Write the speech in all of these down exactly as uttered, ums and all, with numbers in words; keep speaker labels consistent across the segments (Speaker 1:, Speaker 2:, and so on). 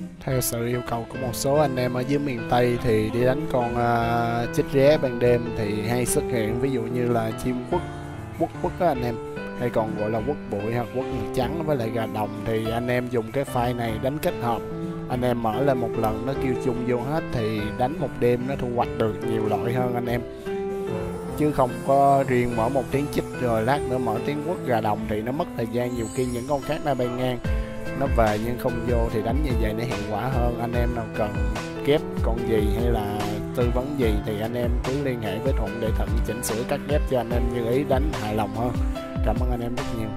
Speaker 1: Theo sự yêu cầu của một số anh em ở dưới miền Tây thì đi đánh con uh, chích ré ban đêm thì hay xuất hiện, ví dụ như là chim quất quất quất á anh em, hay còn gọi là quất bụi hoặc quất ngực trắng với lại gà đồng, thì anh em dùng cái file này đánh kết hợp. Anh em mở lên một lần nó kêu chung vô hết thì đánh một đêm nó thu hoạch được nhiều loại hơn anh em, chứ không có riêng mở một tiếng chích rồi lát nữa mở tiếng quất gà đồng thì nó mất thời gian. Nhiều khi những con khác nó bay ngang nó về nhưng không vô thì đánh như vậy nó hiệu quả hơn. Anh em nào cần ghép con gì hay là tư vấn gì thì anh em cứ liên hệ với Thuận để Thuận chỉnh sửa cắt ghép cho anh em như ý, đánh hài lòng hơn. Cảm ơn anh em rất nhiều.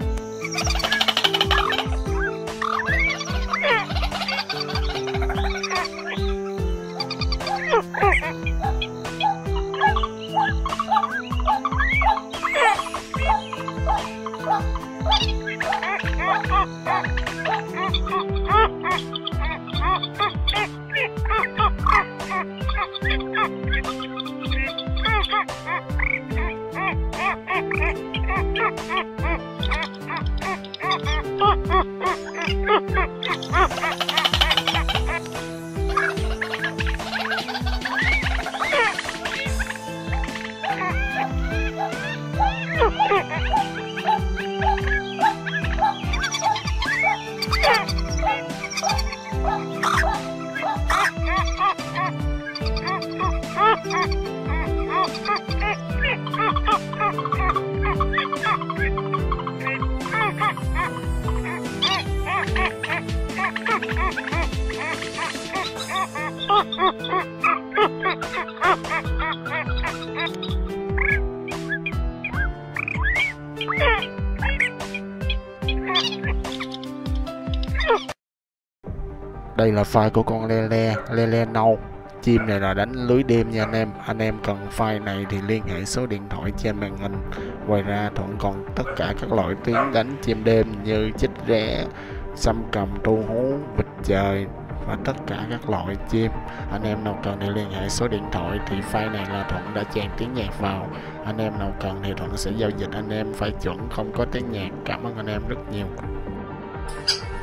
Speaker 1: Đây là file của con lele lele nâu. Chim này là đánh lưới đêm nha anh em. Anh em cần file này thì liên hệ số điện thoại trên màn hình. Ngoài ra Thuận còn tất cả các loại tiếng đánh chim đêm như chích ré, sâm cầm, tu hú, vịt trời và tất cả các loại chim. Anh em nào cần thì liên hệ số điện thoại, thì file này là Thuận đã chèn tiếng nhạc vào. Anh em nào cần thì Thuận sẽ giao dịch anh em file chuẩn không có tiếng nhạc. Cảm ơn anh em rất nhiều.